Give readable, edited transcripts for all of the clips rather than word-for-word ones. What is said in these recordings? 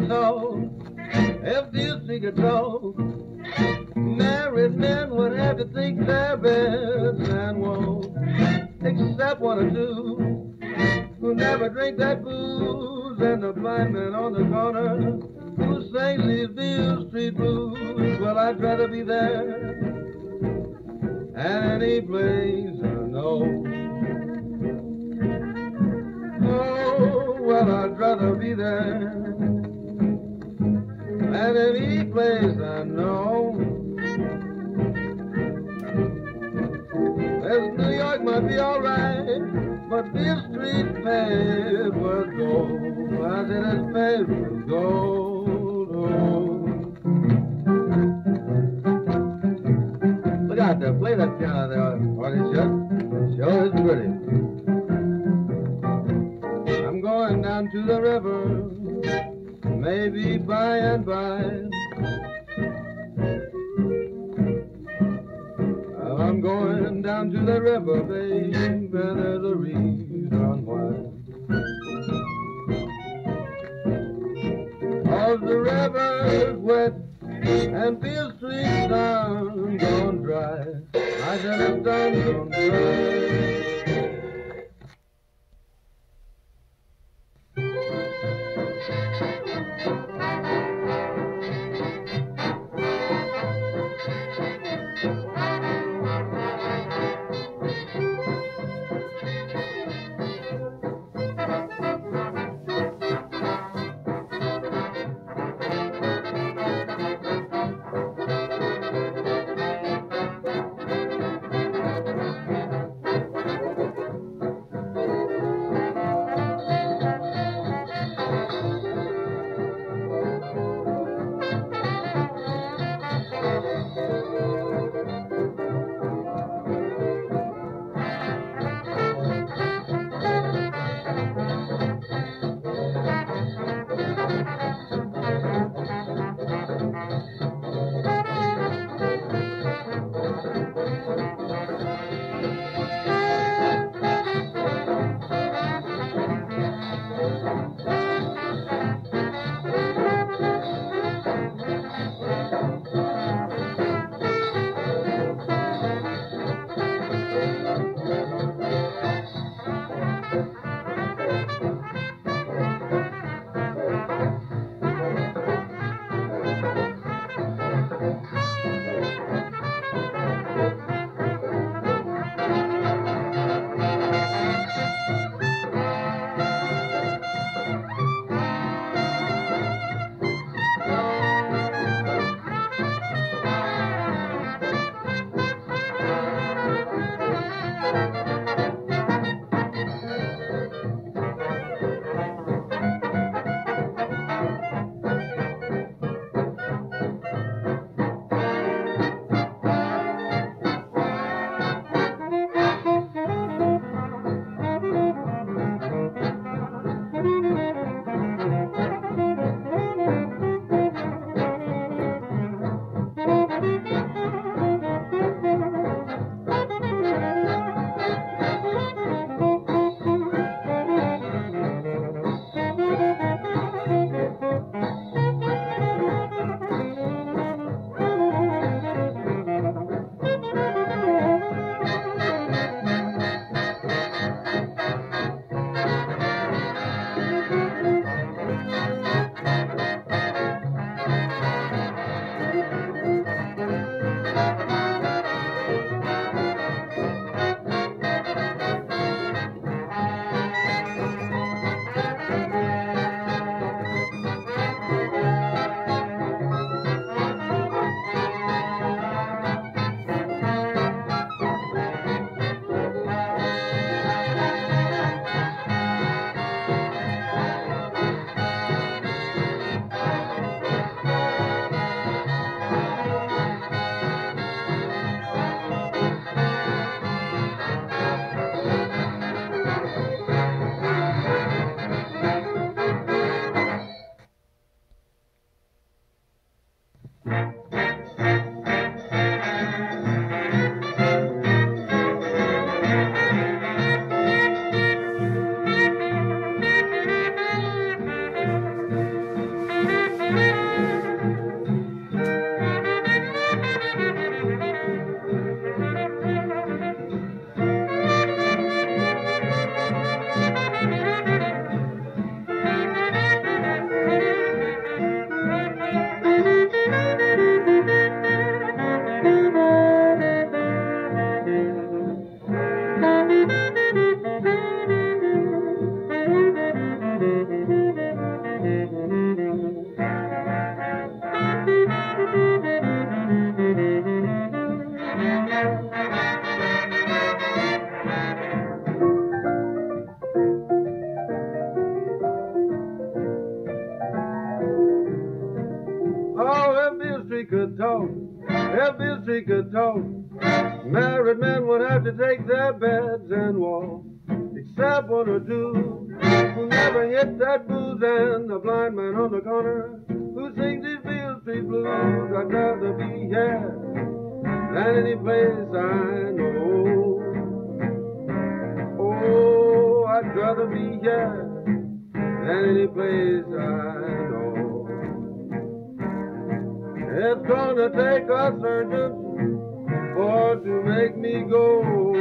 can talk, if this she could talk, married men would have to think their beds and walk, except one or two who never drink that booze, and the blind man on the corner who sings these Beale Street blues. Well, I'd rather be there any place I know. Oh, well, I'd rather be there at any place I know. Well, New York might be all right, but Beale Street paved with gold. I said it's paved with gold. Oh. Look out there, play that piano there, Artie. Sure is pretty. I'm going down to the river, maybe by and by. I'm going down to the river, babe, and there's a reason why. 'Cause the river's wet and Beale Street's done gone dry. I said it's done gone dry. Street could talk, if Bill Street could talk, married men would have to take their beds and walk. Except one or two who never hit that booze, and the blind man on the corner who sings these Bill Street blues. I'd rather be here than any place I know. Oh, I'd rather be here than any place I know. It's gonna take a surgeon for to make me go.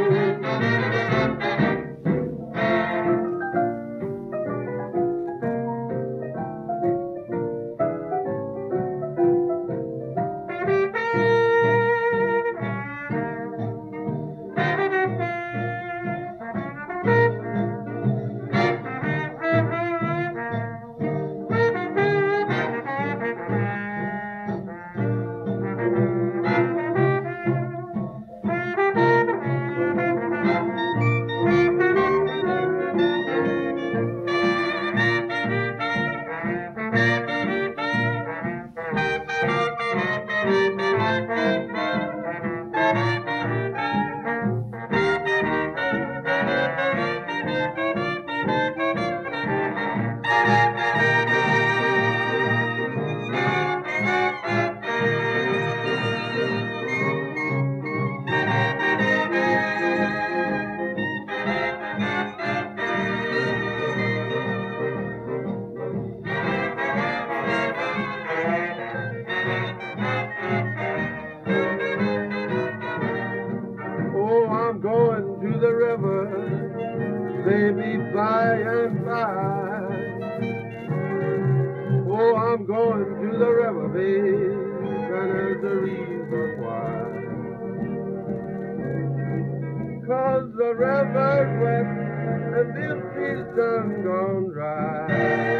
Going to the river, baby, by and by. Oh, I'm going to the river, baby, and there's the reason why. 'Cause the river's wet and this street's done gone dry.